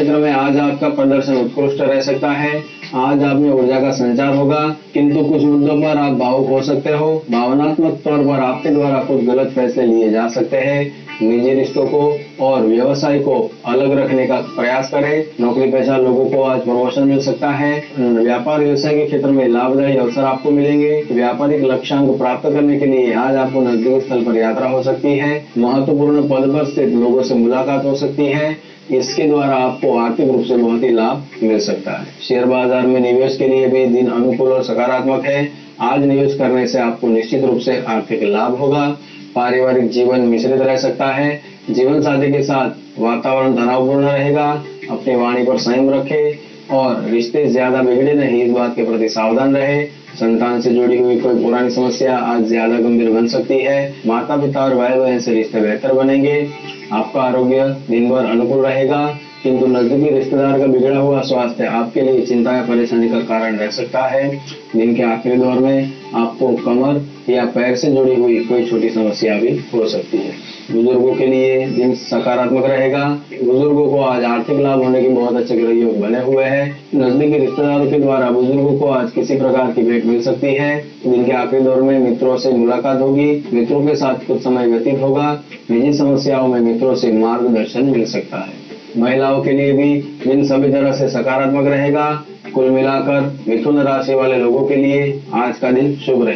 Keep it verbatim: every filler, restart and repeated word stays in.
क्षेत्र में आज आपका प्रदर्शन उत्कृष्ट रह सकता है। आज आप में ऊर्जा का संचार होगा, किंतु कुछ मुद्दों पर आप भावुक हो सकते हो। भावनात्मक तौर पर आपके द्वारा कुछ गलत फैसले लिए जा सकते हैं। निजी रिश्तों को और व्यवसाय को अलग रखने का प्रयास करें। नौकरी पेशा लोगों को आज प्रमोशन मिल सकता है। व्यापार व्यवसाय के क्षेत्र में लाभदायी अवसर आपको मिलेंगे। व्यापारिक लक्ष्यांक प्राप्त करने के लिए आज आपको नजदीकी स्थल पर यात्रा हो सकती है। महत्वपूर्ण पद पर स्थित लोगों से मुलाकात हो सकती है। इसके द्वारा आपको आर्थिक रूप से बहुत ही लाभ मिल सकता है। शेयर बाजार में निवेश के लिए भी दिन अनुकूल और सकारात्मक है। आज निवेश करने से आपको निश्चित रूप से आर्थिक लाभ होगा। पारिवारिक जीवन मिश्रित रह सकता है। जीवन साथी के साथ वातावरण तनावपूर्ण रहेगा। अपनी वाणी पर संयम रखें और रिश्ते ज्यादा बिगड़े नहीं, इस बात के प्रति सावधान रहे। संतान से जुड़ी हुई कोई पुरानी समस्या आज ज्यादा गंभीर बन सकती है। माता पिता और भाई बहन से रिश्ते बेहतर बनेंगे। आपका आरोग्य दिन भर अनुकूल रहेगा, किंतु नजदीकी रिश्तेदार का बिगड़ा हुआ स्वास्थ्य आपके लिए चिंता या परेशानी का कारण रह सकता है। दिन के आखिरी दौर में आपको कमर या पैर से जुड़ी हुई कोई छोटी समस्या भी हो सकती है। बुजुर्गों के लिए दिन सकारात्मक रहेगा। बुजुर्गों को आज आर्थिक लाभ होने के बहुत अच्छे ग्रह योग बने हुए हैं। नजदीकी रिश्तेदारों के द्वारा बुजुर्गों को आज किसी प्रकार की भेंट मिल सकती है। दिन के आखिरी दौर में मित्रों से मुलाकात होगी। मित्रों के साथ कुछ समय व्यतीत होगा। निजी समस्याओं में मित्रों से मार्गदर्शन मिल सकता है। महिलाओं के लिए भी दिन सभी तरह से सकारात्मक रहेगा। कुल मिलाकर मिथुन राशि वाले लोगों के लिए आज का दिन शुभ रहेगा।